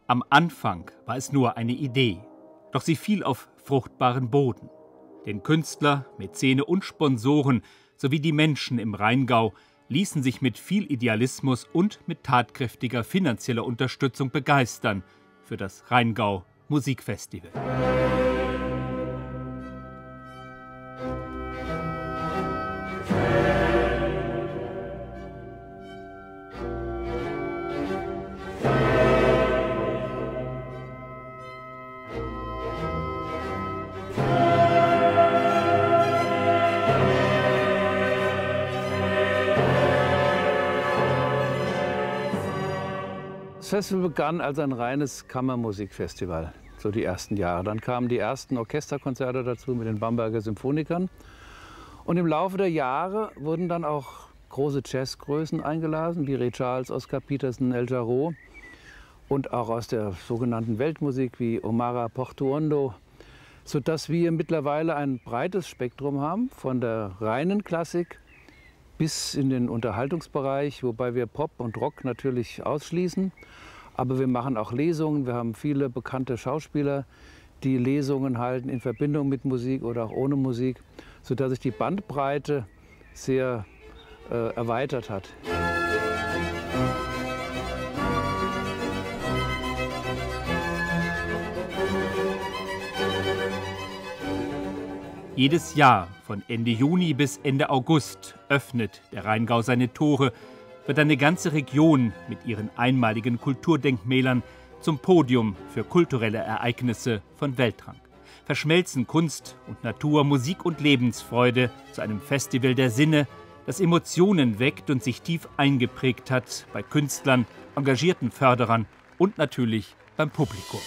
Am Anfang war es nur eine Idee, doch sie fiel auf fruchtbaren Boden. Denn Künstler, Mäzene und Sponsoren sowie die Menschen im Rheingau ließen sich mit viel Idealismus und mit tatkräftiger finanzieller Unterstützung begeistern für das Rheingau Musikfestival. Das Festival begann als ein reines Kammermusikfestival, so die ersten Jahre. Dann kamen die ersten Orchesterkonzerte dazu mit den Bamberger Symphonikern. Und im Laufe der Jahre wurden dann auch große Jazzgrößen eingeladen, wie Ray Charles, Oscar Peterson, El Jarreau. Und auch aus der sogenannten Weltmusik wie Omara Portuondo, sodass wir mittlerweile ein breites Spektrum haben, von der reinen Klassik bis in den Unterhaltungsbereich, wobei wir Pop und Rock natürlich ausschließen. Aber wir machen auch Lesungen. Wir haben viele bekannte Schauspieler, die Lesungen halten in Verbindung mit Musik oder auch ohne Musik, sodass sich die Bandbreite sehr erweitert hat. Jedes Jahr von Ende Juni bis Ende August öffnet der Rheingau seine Tore, wird eine ganze Region mit ihren einmaligen Kulturdenkmälern zum Podium für kulturelle Ereignisse von Weltrang. Verschmelzen Kunst und Natur, Musik und Lebensfreude zu einem Festival der Sinne, das Emotionen weckt und sich tief eingeprägt hat bei Künstlern, engagierten Förderern und natürlich beim Publikum.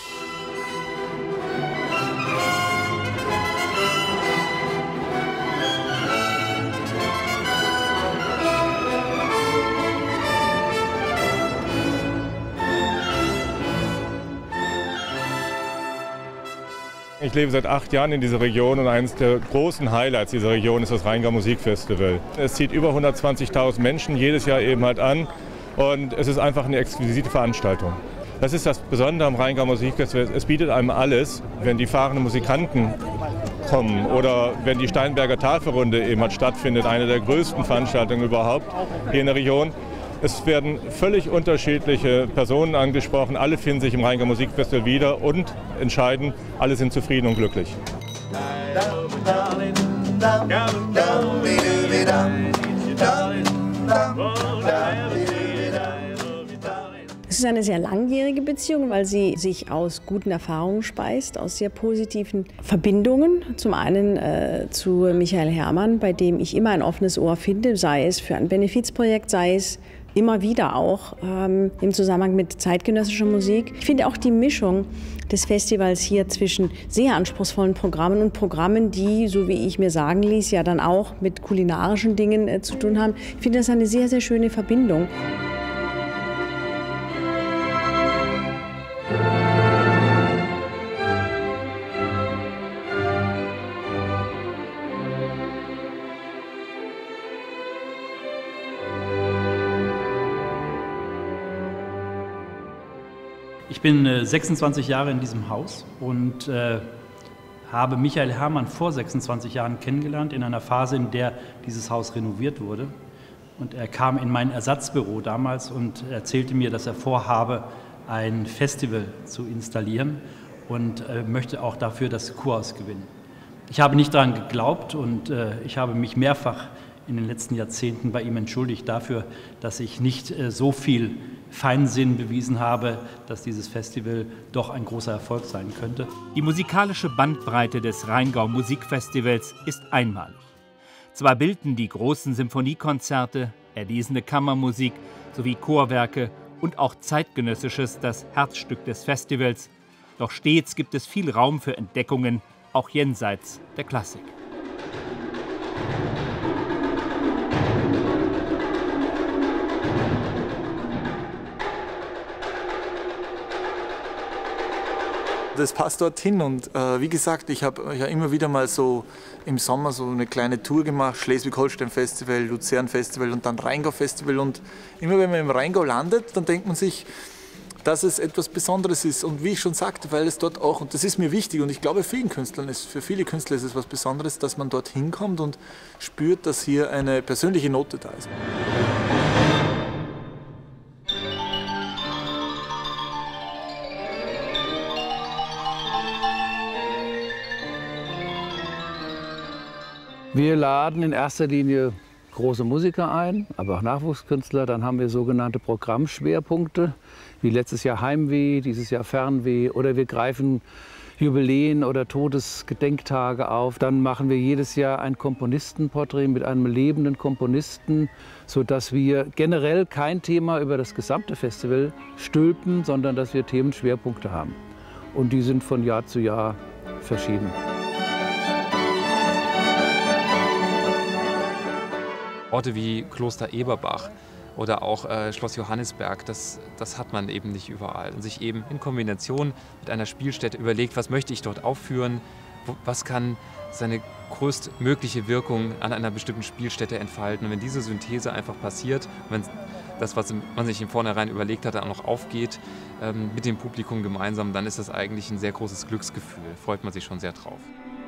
Ich lebe seit 8 Jahren in dieser Region und eines der großen Highlights dieser Region ist das Rheingau Musikfestival. Es zieht über 120.000 Menschen jedes Jahr eben halt an und es ist einfach eine exquisite Veranstaltung. Das ist das Besondere am Rheingau Musikfestival. Es bietet einem alles, wenn die fahrenden Musikanten kommen oder wenn die Steinberger Tafelrunde eben halt stattfindet, eine der größten Veranstaltungen überhaupt hier in der Region. Es werden völlig unterschiedliche Personen angesprochen, alle finden sich im Rheingau Musikfestival wieder und entscheiden, alle sind zufrieden und glücklich. Es ist eine sehr langjährige Beziehung, weil sie sich aus guten Erfahrungen speist, aus sehr positiven Verbindungen. Zum einen zu Michael Herrmann, bei dem ich immer ein offenes Ohr finde, sei es für ein Benefizprojekt, sei es immer wieder auch im Zusammenhang mit zeitgenössischer Musik. Ich finde auch die Mischung des Festivals hier zwischen sehr anspruchsvollen Programmen und Programmen, die, so wie ich mir sagen ließ, ja dann auch mit kulinarischen Dingen zu tun haben. Ich finde das eine sehr, sehr schöne Verbindung. Ich bin 26 Jahre in diesem Haus und habe Michael Herrmann vor 26 Jahren kennengelernt, in einer Phase, in der dieses Haus renoviert wurde. Und er kam in mein Ersatzbüro damals und erzählte mir, dass er vorhabe, ein Festival zu installieren und möchte auch dafür das Kurhaus gewinnen. Ich habe nicht daran geglaubt und ich habe mich mehrfach in den letzten Jahrzehnten bei ihm entschuldigt dafür, dass ich nicht so viel Feinsinn bewiesen habe, dass dieses Festival doch ein großer Erfolg sein könnte. Die musikalische Bandbreite des Rheingau Musikfestivals ist einmalig. Zwar bilden die großen Symphoniekonzerte, erlesene Kammermusik sowie Chorwerke und auch Zeitgenössisches das Herzstück des Festivals, doch stets gibt es viel Raum für Entdeckungen, auch jenseits der Klassik. Das passt dorthin und wie gesagt, ich habe ja immer wieder mal so im Sommer so eine kleine Tour gemacht, Schleswig-Holstein Festival, Luzern Festival und dann Rheingau Festival und immer wenn man im Rheingau landet, dann denkt man sich, dass es etwas Besonderes ist. Und wie ich schon sagte, weil es dort auch, und das ist mir wichtig und ich glaube für viele Künstler ist es was Besonderes, dass man dort hinkommt und spürt, dass hier eine persönliche Note da ist. Wir laden in erster Linie große Musiker ein, aber auch Nachwuchskünstler. Dann haben wir sogenannte Programmschwerpunkte, wie letztes Jahr Heimweh, dieses Jahr Fernweh. Oder wir greifen Jubiläen oder Todesgedenktage auf. Dann machen wir jedes Jahr ein Komponistenporträt mit einem lebenden Komponisten, sodass wir generell kein Thema über das gesamte Festival stülpen, sondern dass wir Themenschwerpunkte haben. Und die sind von Jahr zu Jahr verschieden. Orte wie Kloster Eberbach oder auch Schloss Johannisberg, das hat man eben nicht überall. Und sich eben in Kombination mit einer Spielstätte überlegt, was möchte ich dort aufführen, was kann seine größtmögliche Wirkung an einer bestimmten Spielstätte entfalten. Und wenn diese Synthese einfach passiert, wenn das, was man sich im Vornherein überlegt hat, auch noch aufgeht, mit dem Publikum gemeinsam, dann ist das eigentlich ein sehr großes Glücksgefühl. Freut man sich schon sehr drauf.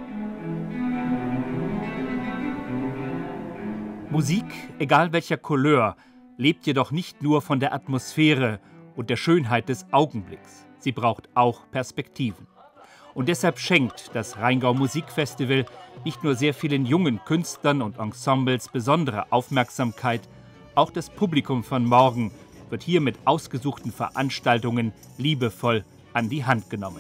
Musik, egal welcher Couleur, lebt jedoch nicht nur von der Atmosphäre und der Schönheit des Augenblicks. Sie braucht auch Perspektiven. Und deshalb schenkt das Rheingau Musikfestival nicht nur sehr vielen jungen Künstlern und Ensembles besondere Aufmerksamkeit, auch das Publikum von morgen wird hier mit ausgesuchten Veranstaltungen liebevoll an die Hand genommen.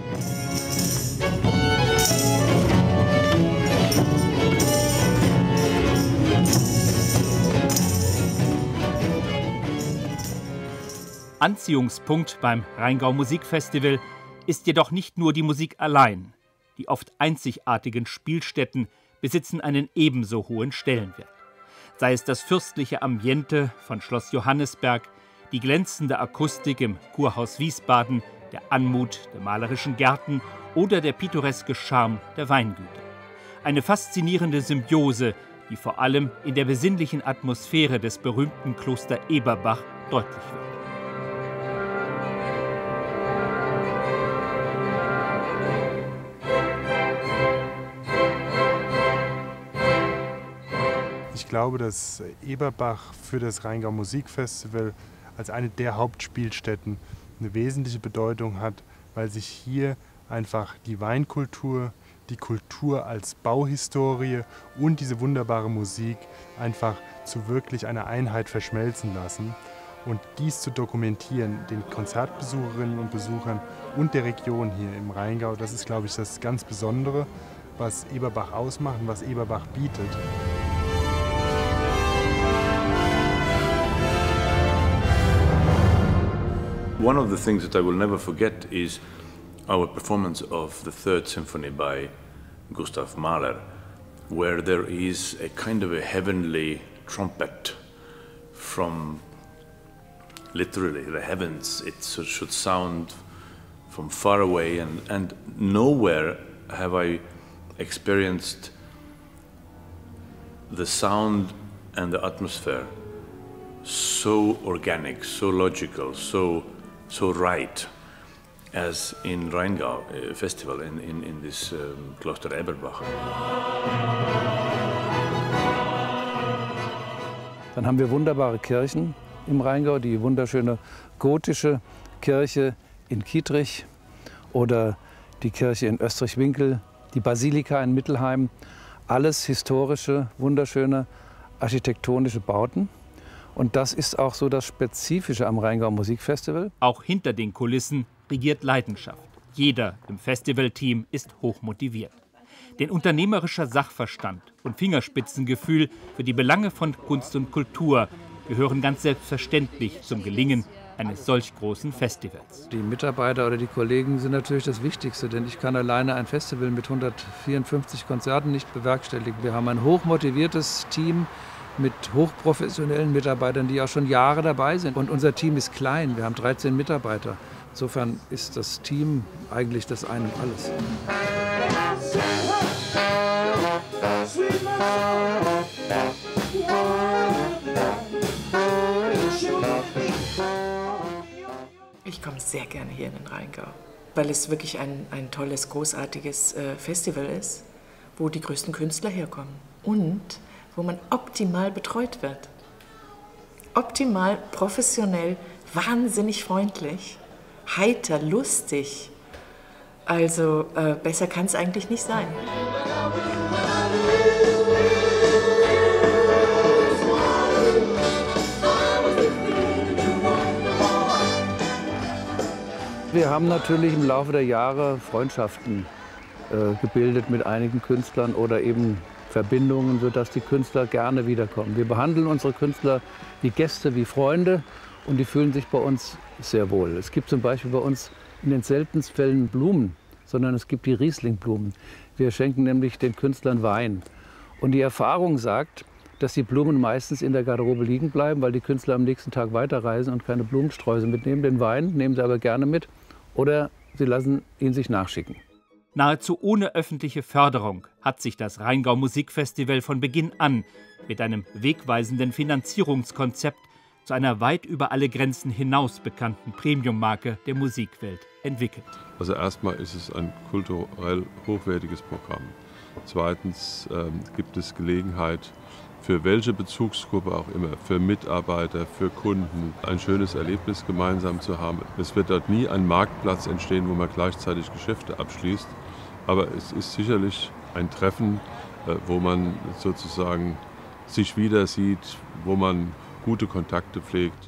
Anziehungspunkt beim Rheingau Musikfestival ist jedoch nicht nur die Musik allein. Die oft einzigartigen Spielstätten besitzen einen ebenso hohen Stellenwert. Sei es das fürstliche Ambiente von Schloss Johannisberg, die glänzende Akustik im Kurhaus Wiesbaden, der Anmut der malerischen Gärten oder der pittoreske Charme der Weingüter. Eine faszinierende Symbiose, die vor allem in der besinnlichen Atmosphäre des berühmten Kloster Eberbach deutlich wird. Ich glaube, dass Eberbach für das Rheingau Musikfestival als eine der Hauptspielstätten eine wesentliche Bedeutung hat, weil sich hier einfach die Weinkultur, die Kultur als Bauhistorie und diese wunderbare Musik einfach zu wirklich einer Einheit verschmelzen lassen. Und dies zu dokumentieren, den Konzertbesucherinnen und Besuchern und der Region hier im Rheingau, das ist, glaube ich, das ganz Besondere, was Eberbach ausmacht und was Eberbach bietet. One of the things that I will never forget is our performance of the Third Symphony by Gustav Mahler, where there is a kind of a heavenly trumpet from literally the heavens. It should sound from far away, and nowhere have I experienced the sound and the atmosphere so organic, so logical, so right as in Rheingau Festival in this Kloster Eberbach. Dann haben wir wunderbare Kirchen im Rheingau, die wunderschöne gotische Kirche in Kietrich oder die Kirche in Österreich-Winkel, die Basilika in Mittelheim. Alles historische, wunderschöne architektonische Bauten. Und das ist auch so das Spezifische am Rheingau Musikfestival. Auch hinter den Kulissen regiert Leidenschaft. Jeder im Festivalteam ist hochmotiviert. Denn unternehmerischer Sachverstand und Fingerspitzengefühl für die Belange von Kunst und Kultur gehören ganz selbstverständlich zum Gelingen eines solch großen Festivals. Die Mitarbeiter oder die Kollegen sind natürlich das Wichtigste, denn ich kann alleine ein Festival mit 154 Konzerten nicht bewerkstelligen. Wir haben ein hochmotiviertes Team mit hochprofessionellen Mitarbeitern, die auch schon Jahre dabei sind. Und unser Team ist klein, wir haben 13 Mitarbeiter. Insofern ist das Team eigentlich das Ein und Alles. Ich komme sehr gerne hier in den Rheingau, weil es wirklich ein tolles, großartiges Festival ist, wo die größten Künstler herkommen und wo man optimal betreut wird. Optimal, professionell, wahnsinnig freundlich, heiter, lustig. Also besser kann es eigentlich nicht sein. Wir haben natürlich im Laufe der Jahre Freundschaften gebildet mit einigen Künstlern oder eben Verbindungen, sodass die Künstler gerne wiederkommen. Wir behandeln unsere Künstler wie Gäste, wie Freunde und die fühlen sich bei uns sehr wohl. Es gibt zum Beispiel bei uns in den seltensten Fällen Blumen, sondern es gibt die Rieslingblumen. Wir schenken nämlich den Künstlern Wein. Und die Erfahrung sagt, dass die Blumen meistens in der Garderobe liegen bleiben, weil die Künstler am nächsten Tag weiterreisen und keine Blumensträuße mitnehmen. Den Wein nehmen sie aber gerne mit oder sie lassen ihn sich nachschicken. Nahezu ohne öffentliche Förderung hat sich das Rheingau Musikfestival von Beginn an mit einem wegweisenden Finanzierungskonzept zu einer weit über alle Grenzen hinaus bekannten Premiummarke der Musikwelt entwickelt. Also erstmal ist es ein kulturell hochwertiges Programm. Zweitens gibt es Gelegenheit für welche Bezugsgruppe auch immer, für Mitarbeiter, für Kunden, ein schönes Erlebnis gemeinsam zu haben. Es wird dort nie ein Marktplatz entstehen, wo man gleichzeitig Geschäfte abschließt, aber es ist sicherlich ein Treffen, wo man sozusagen sich wieder sieht, wo man gute Kontakte pflegt.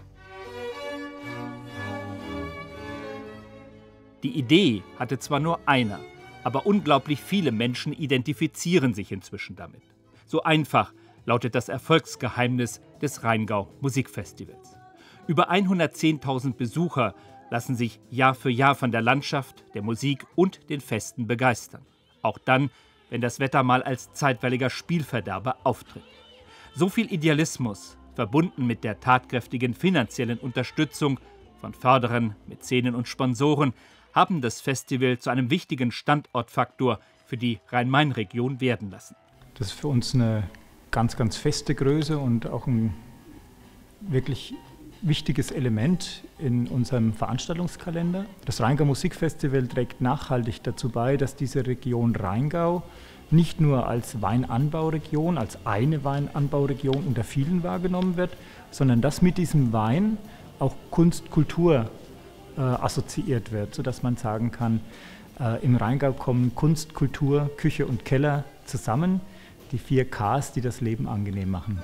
Die Idee hatte zwar nur einer, aber unglaublich viele Menschen identifizieren sich inzwischen damit. So einfach lautet das Erfolgsgeheimnis des Rheingau Musikfestivals. Über 110.000 Besucher lassen sich Jahr für Jahr von der Landschaft, der Musik und den Festen begeistern. Auch dann, wenn das Wetter mal als zeitweiliger Spielverderber auftritt. So viel Idealismus, verbunden mit der tatkräftigen finanziellen Unterstützung von Förderern, Mäzenen und Sponsoren, haben das Festival zu einem wichtigen Standortfaktor für die Rhein-Main-Region werden lassen. Das ist für uns eine ganz, ganz feste Größe und auch ein wirklich wichtiges Element in unserem Veranstaltungskalender. Das Rheingau Musikfestival trägt nachhaltig dazu bei, dass diese Region Rheingau nicht nur als Weinanbauregion, als eine Weinanbauregion unter vielen wahrgenommen wird, sondern dass mit diesem Wein auch Kunst, Kultur assoziiert wird, sodass man sagen kann, im Rheingau kommen Kunst, Kultur, Küche und Keller zusammen. Die 4 Ks, die das Leben angenehm machen.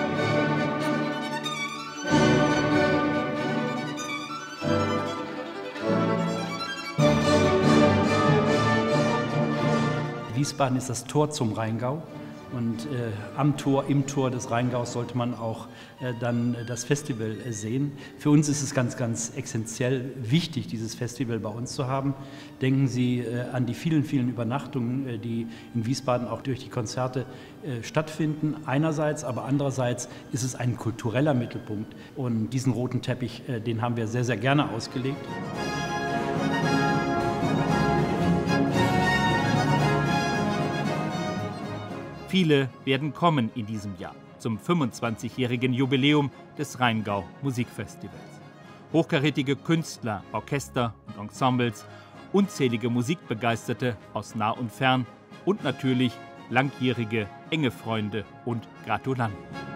Wiesbaden ist das Tor zum Rheingau. Und am Tor, im Tor des Rheingaus sollte man auch dann das Festival sehen. Für uns ist es ganz, ganz essentiell wichtig, dieses Festival bei uns zu haben. Denken Sie an die vielen, vielen Übernachtungen, die in Wiesbaden auch durch die Konzerte stattfinden. Einerseits, aber andererseits ist es ein kultureller Mittelpunkt. Und diesen roten Teppich, den haben wir sehr, sehr gerne ausgelegt. Viele werden kommen in diesem Jahr zum 25-jährigen Jubiläum des Rheingau Musikfestivals. Hochkarätige Künstler, Orchester und Ensembles, unzählige Musikbegeisterte aus nah und fern und natürlich langjährige, enge Freunde und Gratulanten.